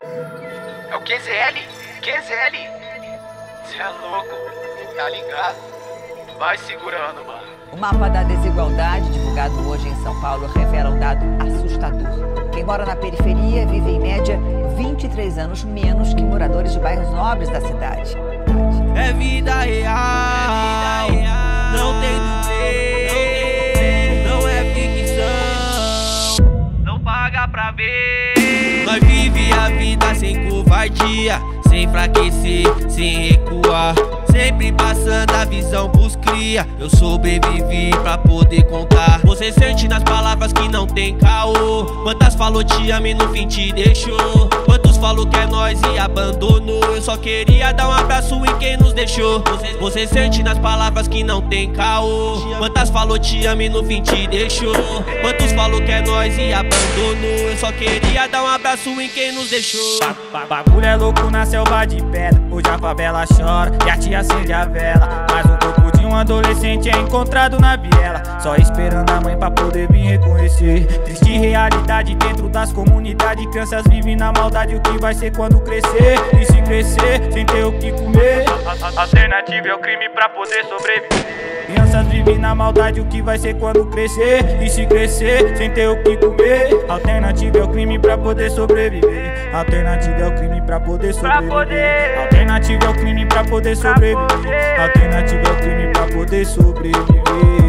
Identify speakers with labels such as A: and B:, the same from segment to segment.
A: É o QZL? QZL? Cê é louco, tá ligado? Vai segurando, mano.
B: O mapa da desigualdade, divulgado hoje em São Paulo, revela um dado assustador. Quem mora na periferia vive, em média, 23 anos menos que moradores de bairros nobres da cidade.
C: É vida real, não tem dublê, não é ficção, não paga pra ver. Nós vive a vida sem covardia, sem enfraquecer, sem recuar, sempre passando a visão pros cria. Eu sobrevivi pra poder contar. Você sente nas palavras que não tem caô. Quantas falou te amo e no fim te deixou? Quantos falou que é nós e abandonou? Eu só queria dar um abraço em quem nos deixou. Você sente nas palavras que não tem caô. Quantas falou te amo e no fim te deixou? Quantos falou que é nós e abandonou? Eu só queria dar um abraço em quem nos deixou.
D: Bagulho é louco na selva de pedra. Hoje a favela chora e a tia acende a vela. Mas o corpo de um adolescente é encontrado na biela, só esperando a mãe pra poder vir reconhecer. Triste realidade dentro das comunidades. Crianças vivem na maldade, o que vai ser quando crescer? E se crescer sem ter o que comer? Alternativa é o crime pra poder sobreviver. Crianças vivem na maldade, o que vai ser quando crescer? E se crescer sem ter o que comer? Alternativa é o crime pra poder sobreviver. Alternativa é o crime pra poder sobreviver. Alternativa é o crime pra poder sobreviver. Alternativa é o crime pra poder sobreviver.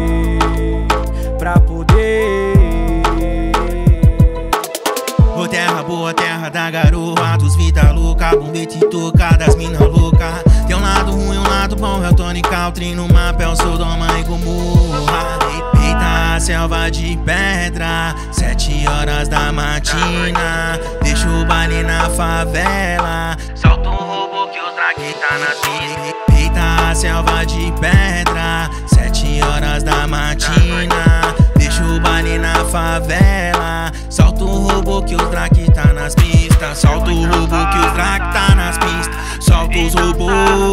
D: Pra poder.
C: Ô terra boa, terra da garoa, dos vida louca, bombete toca, das mina louca. Tem um lado ruim, um lado bom, é o Tony Caltrin no mapa, é o Sodoma e Gomorra. Eita, a selva de pedra, 7 horas da matina, deixa o baile na favela, solta um robô que o traque tá nas pistas. Eita, a selva de pedra, 7 horas da matina, deixa o baile na favela, solta o robô que o traque tá nas pistas. Solta o robô que o traque tá nas pistas. Solta os robôs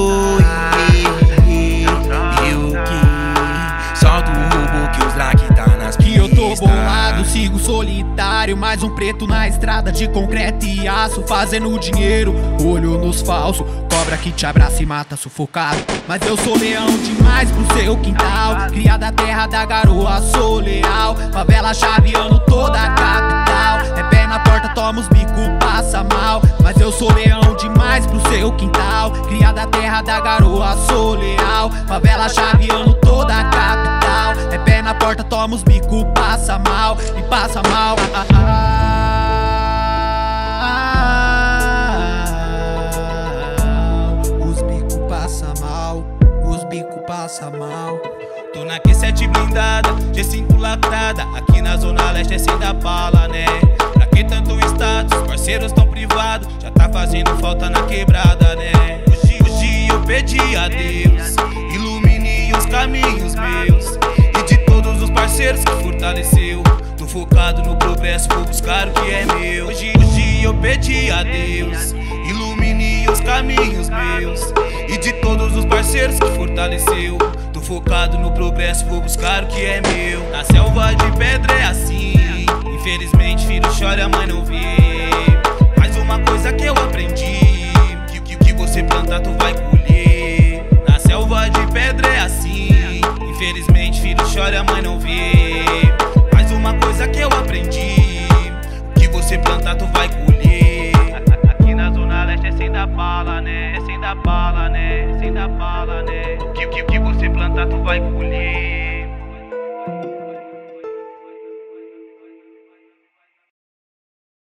C: e o que? Solta o robô que o traque tá nas pistas.
E: Que eu tô bolado, sigo solitário, mais um preto na estrada de concreto e aço, fazendo dinheiro, olho nos falsos, cobra que te abraça e mata sufocado. Mas eu sou leão demais pro seu quintal, cria da terra da garoa, sou leal, favela chaveando toda a capital. É pé na porta, toma os bico, passa mal. Mas eu sou leão demais pro seu quintal, cria da terra da garoa, sou leal, favela chaveando toda a capital. É pé na porta, toma os bico, passa mal e passa mal. Os bico passa mal, os bico passa mal.
C: Tô na Q7 blindada, G5 latada, aqui na zona leste é sem dar bala, né? Pra que tanto status, parceiros tão privados, já tá fazendo falta na quebrada, né? Hoje eu pedi a Deus, ilumine os caminhos meus e de todos os parceiros que fortaleceu. Tô focado no progresso, vou buscar o que é meu. Hoje eu pedi a Deus, ilumine os caminhos meus e de todos os parceiros que fortaleceu. Tô focado no progresso, vou buscar o que é meu. Na selva de pedra é assim, infelizmente filho chora, a mãe não vê. Mas uma coisa que eu aprendi, que você planta tu vai colher. Na selva de pedra é assim, infelizmente filho chora, a mãe não vê. Mas uma coisa que eu aprendi, que você planta tu vai colher. Aqui na zona leste é sem dar bala, né? É sem dar bala, né? É sem dar bala, né? Que você planta tu vai colher.